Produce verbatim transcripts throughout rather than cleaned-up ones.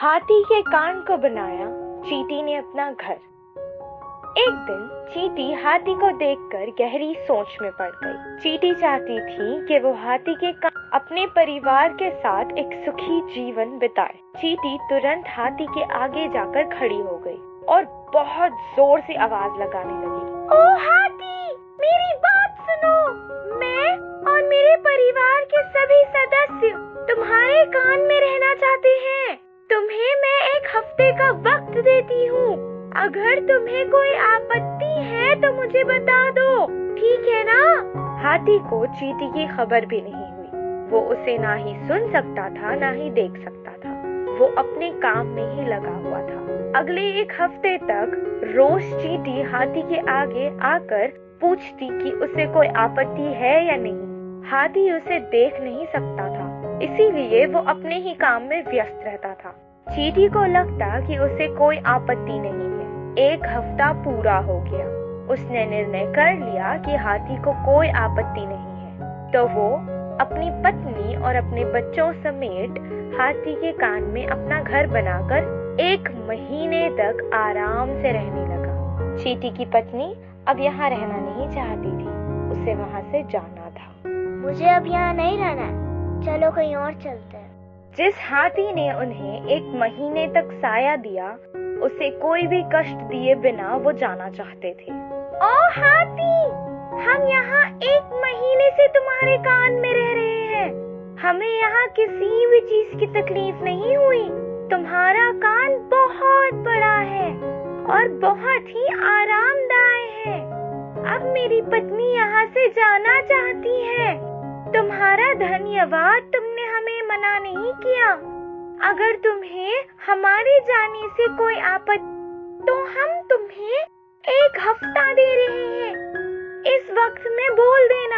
हाथी के कान को बनाया चींटी ने अपना घर। एक दिन चींटी हाथी को देखकर गहरी सोच में पड़ गई। चींटी चाहती थी कि वो हाथी के कान अपने परिवार के साथ एक सुखी जीवन बिताए। चींटी तुरंत हाथी के आगे जाकर खड़ी हो गई और बहुत जोर से आवाज लगाने लगी। ओ हाथी, मेरी बात सुनो। मैं और मेरे परिवार के सभी सदस्य तुम्हारे कान में रहना चाहते हैं। तुम्हें मैं एक हफ्ते का वक्त देती हूँ। अगर तुम्हें कोई आपत्ति है तो मुझे बता दो, ठीक है ना? हाथी को चींटी की खबर भी नहीं हुई। वो उसे ना ही सुन सकता था ना ही देख सकता था। वो अपने काम में ही लगा हुआ था। अगले एक हफ्ते तक रोज चींटी हाथी के आगे आकर पूछती कि उसे कोई आपत्ति है या नहीं। हाथी उसे देख नहीं सकता था, इसीलिए वो अपने ही काम में व्यस्त रहता था। चींटी को लगता कि उसे कोई आपत्ति नहीं है। एक हफ्ता पूरा हो गया। उसने निर्णय कर लिया कि हाथी को कोई आपत्ति नहीं है, तो वो अपनी पत्नी और अपने बच्चों समेत हाथी के कान में अपना घर बनाकर एक महीने तक आराम से रहने लगा। चींटी की पत्नी अब यहाँ रहना नहीं चाहती थी, उसे वहाँ से जाना था। मुझे अब यहाँ नहीं रहना, चलो कहीं और चलते हैं। जिस हाथी ने उन्हें एक महीने तक साया दिया, उसे कोई भी कष्ट दिए बिना वो जाना चाहते थे। ओ हाथी, हम यहाँ एक महीने से तुम्हारे कान में रह रहे हैं। हमें यहाँ किसी भी चीज की तकलीफ नहीं हुई। तुम्हारा कान बहुत बड़ा है और बहुत ही आरामदायक है। अब मेरी पत्नी यहाँ से जाना चाहती है। तुम्हारा धन्यवाद, तुमने हमें मना नहीं किया। अगर तुम्हें हमारे जाने से कोई आपत्ति तो हम तुम्हें एक हफ्ता दे रहे हैं। इस वक्त में बोल देना।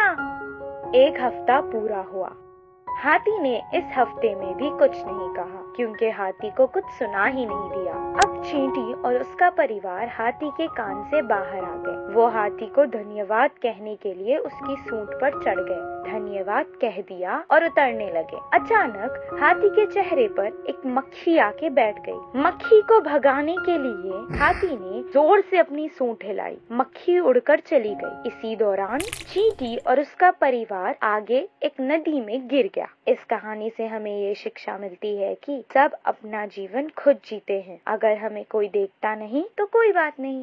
एक हफ्ता पूरा हुआ। हाथी ने इस हफ्ते में भी कुछ नहीं कहा, क्योंकि हाथी को कुछ सुना ही नहीं दिया। अब चींटी और उसका परिवार हाथी के कान से बाहर आ गए। वो हाथी को धन्यवाद कहने के लिए उसकी सूंड पर चढ़ गए। धन्यवाद कह दिया और उतरने लगे। अचानक हाथी के चेहरे पर एक मक्खी आके बैठ गई। मक्खी को भगाने के लिए हाथी ने जोर से अपनी सूंड हिलाई। मक्खी उड़कर चली गई। इसी दौरान चींटी और उसका परिवार आगे एक नदी में गिर गया। इस कहानी से हमें ये शिक्षा मिलती है कि सब अपना जीवन खुद जीते हैं। अगर हमें कोई देखता नहीं तो कोई बात नहीं।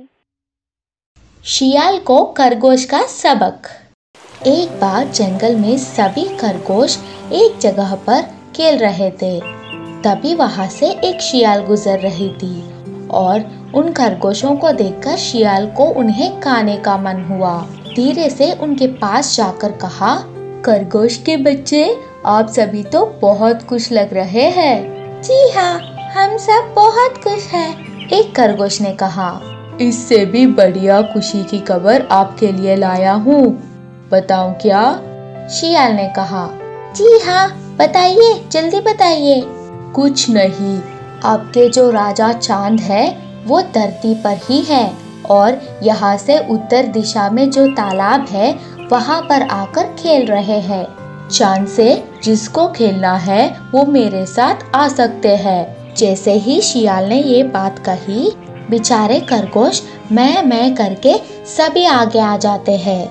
शियाल को खरगोश का सबक। एक बार जंगल में सभी खरगोश एक जगह पर खेल रहे थे। तभी वहां से एक शियाल गुजर रही थी और उन खरगोशों को देखकर शियाल को उन्हें खाने का मन हुआ। धीरे से उनके पास जाकर कहा, खरगोश के बच्चे, आप सभी तो बहुत खुश लग रहे हैं। जी हाँ, हम सब बहुत खुश हैं। एक खरगोश ने कहा, इससे भी बढ़िया खुशी की खबर आपके लिए लाया हूँ। बताऊं क्या? शियाल ने कहा। जी हाँ, बताइए, जल्दी बताइए। कुछ नहीं, आपके जो राजा चांद है वो धरती पर ही है और यहाँ से उत्तर दिशा में जो तालाब है वहाँ पर आकर खेल रहे हैं। चांद से जिसको खेलना है वो मेरे साथ आ सकते हैं। जैसे ही शियाल ने ये बात कही, बेचारे खरगोश मैं मैं करके सभी आगे आ जाते हैं।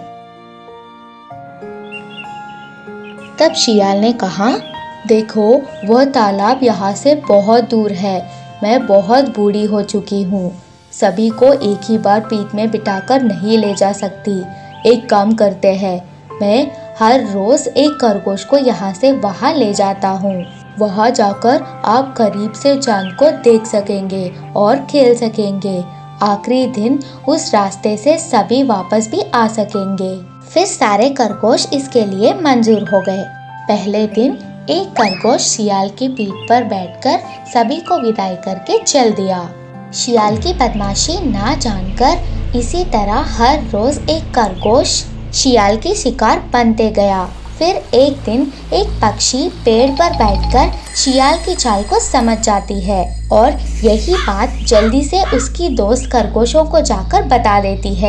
तब शियाल ने कहा, देखो वह तालाब यहाँ से बहुत दूर है। मैं बहुत बूढ़ी हो चुकी हूँ, सभी को एक ही बार पीठ में बिठाकर नहीं ले जा सकती। एक काम करते हैं, मैं हर रोज एक खरगोश को यहाँ से वहाँ ले जाता हूँ। वहाँ जाकर आप करीब से चांद को देख सकेंगे और खेल सकेंगे। आखिरी दिन उस रास्ते से सभी वापस भी आ सकेंगे। फिर सारे खरगोश इसके लिए मंजूर हो गए। पहले दिन एक खरगोश शियाल की पीठ पर बैठकर सभी को विदाई करके चल दिया। शियाल की बदमाशी ना जानकर इसी तरह हर रोज एक खरगोश शियाल की शिकार बनते गया। फिर एक दिन एक पक्षी पेड़ पर बैठकर शियाल की चाल को समझ जाती है और यही बात जल्दी से उसकी दोस्त खरगोशों को जाकर बता देती है।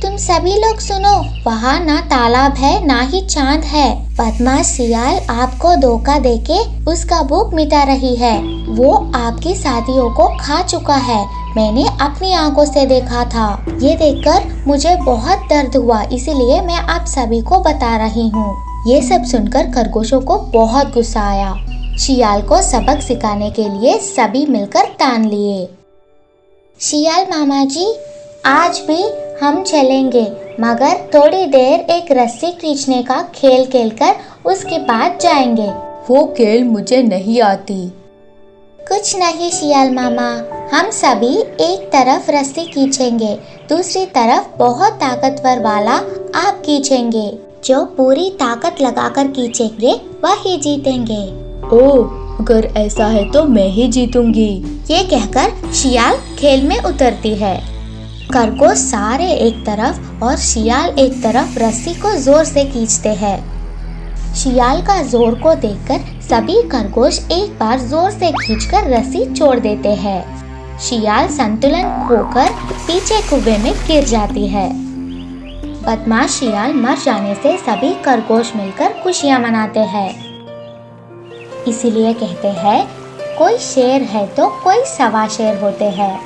तुम सभी लोग सुनो, वहाँ ना तालाब है ना ही चांद है। बदमाश सियाल आपको धोखा देके उसका भूख मिटा रही है। वो आपकी साथियों को खा चुका है। मैंने अपनी आंखों से देखा था। ये देखकर मुझे बहुत दर्द हुआ, इसीलिए मैं आप सभी को बता रही हूँ। ये सब सुनकर खरगोशों को बहुत गुस्सा आया। शियाल को सबक सिखाने के लिए सभी मिलकर ठान लिए। शियाल मामा जी, आज भी हम चलेंगे, मगर थोड़ी देर एक रस्सी खींचने का खेल खेलकर उसके बाद जाएंगे। वो खेल मुझे नहीं आती। कुछ नहीं शियाल मामा, हम सभी एक तरफ रस्सी खींचेंगे, दूसरी तरफ बहुत ताकतवर वाला आप खींचेंगे। जो पूरी ताकत लगाकर खींचेंगे वही जीतेंगे। ओह, अगर ऐसा है तो मैं ही जीतूंगी। ये कहकर शियाल खेल में उतरती है। खरगोश सारे एक तरफ और शियाल एक तरफ रस्सी को जोर से खींचते हैं। शियाल का जोर को देखकर सभी खरगोश एक बार जोर से खींचकर रस्सी छोड़ देते हैं। शियाल संतुलन खोकर पीछे कुएं में गिर जाती है। बदमाश शियाल मर जाने से सभी खरगोश मिलकर खुशियां मनाते हैं। इसीलिए कहते हैं, कोई शेर है तो कोई सवा शेर होते हैं।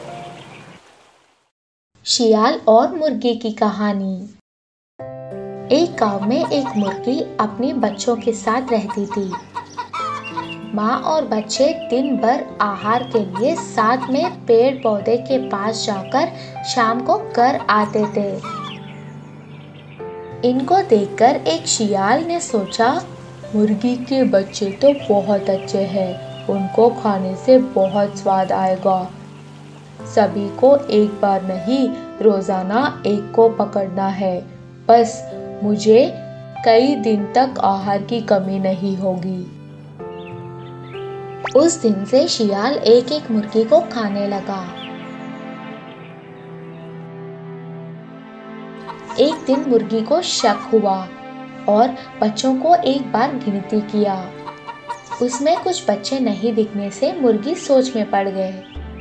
शियाल और मुर्गी की कहानी। एक गांव में एक मुर्गी अपने बच्चों के साथ रहती थी। माँ और बच्चे दिन भर आहार के लिए साथ में पेड़ पौधे के पास जाकर शाम को घर आते थे। इनको देखकर एक शियाल ने सोचा, मुर्गी के बच्चे तो बहुत अच्छे हैं, उनको खाने से बहुत स्वाद आएगा। सभी को एक बार नहीं, रोजाना एक को पकड़ना है, बस मुझे कई दिन तक आहार की कमी नहीं होगी। उस दिन से शियाल एक एक मुर्गी को खाने लगा। एक दिन मुर्गी को शक हुआ और बच्चों को एक बार गिनती किया। उसमें कुछ बच्चे नहीं दिखने से मुर्गी सोच में पड़ गए।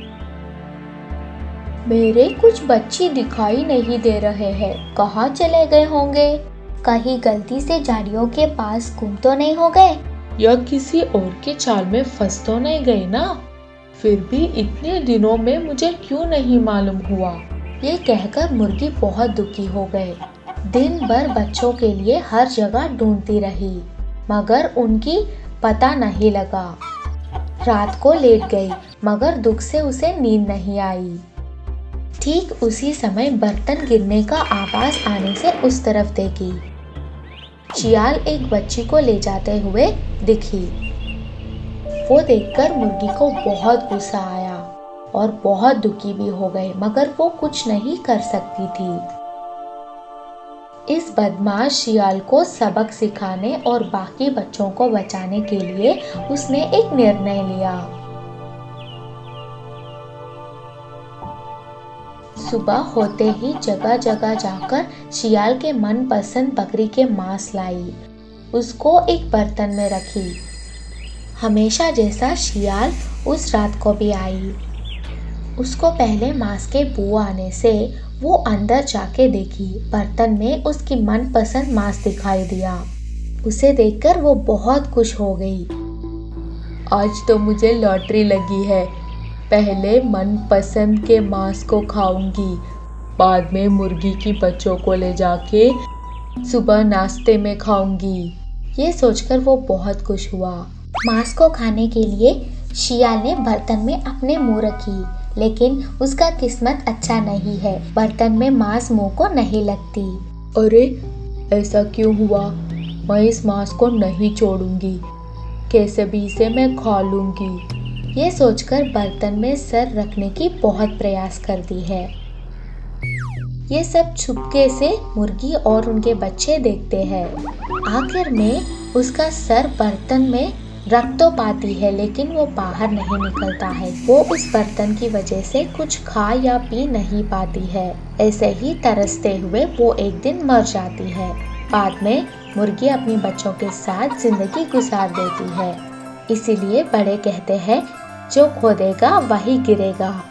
मेरे कुछ बच्चे दिखाई नहीं दे रहे हैं, कहाँ चले गए होंगे? कहीं गलती से झाड़ियों के पास गुम तो नहीं हो गए? या किसी और के चाल में फंस तो नहीं गए ना? फिर भी इतने दिनों में मुझे क्यों नहीं मालूम हुआ? ये कहकर मुर्गी बहुत दुखी हो गए। दिन भर बच्चों के लिए हर जगह ढूंढती रही, मगर उनकी पता नहीं लगा। रात को लेट गई, मगर दुख से उसे नींद नहीं आई। ठीक उसी समय बर्तन गिरने का आवाज आने से उस तरफ देखी। शियाल एक बच्ची को ले जाते हुए दिखी। वो देखकर मुर्गी को बहुत गुस्सा आया और बहुत दुखी भी हो गए, मगर वो कुछ नहीं कर सकती थी। इस बदमाश शियाल को सबक सिखाने और बाकी बच्चों को बचाने के लिए उसने एक निर्णय लिया। सुबह होते ही जगह जगह जाकर शियाल के मनपसंद बकरी के मांस लाई। उसको एक बर्तन में रखी। हमेशा जैसा शियाल उस रात को भी आई। उसको पहले मांस के बू आने से वो अंदर जाके देखी। बर्तन में उसकी मनपसंद मांस दिखाई दिया। उसे देखकर वो बहुत खुश हो गई। आज तो मुझे लॉटरी लगी है। पहले मनपसंद के मांस को खाऊंगी, बाद में मुर्गी की बच्चों को ले जाके सुबह नाश्ते में खाऊंगी। ये सोचकर वो बहुत खुश हुआ। मांस को खाने के लिए शियाल ने बर्तन में अपने मुंह रखी, लेकिन उसका किस्मत अच्छा नहीं है। बर्तन में मांस मुंह को नहीं लगती। अरे, ऐसा क्यों हुआ? मैं इस मांस को नहीं छोड़ूंगी, कैसे भी इसे मैं खा लूंगी। ये सोचकर बर्तन में सर रखने की बहुत प्रयास करती है। ये सब छुपके से मुर्गी और उनके बच्चे देखते हैं। आखिर में उसका सर बर्तन में रख तो पाती है, लेकिन वो बाहर नहीं निकलता है। वो उस बर्तन की वजह से कुछ खा या पी नहीं पाती है। ऐसे ही तरसते हुए वो एक दिन मर जाती है। बाद में मुर्गी अपने बच्चों के साथ जिंदगी गुजार देती है। इसीलिए बड़े कहते हैं, जो खोदेगा वही गिरेगा।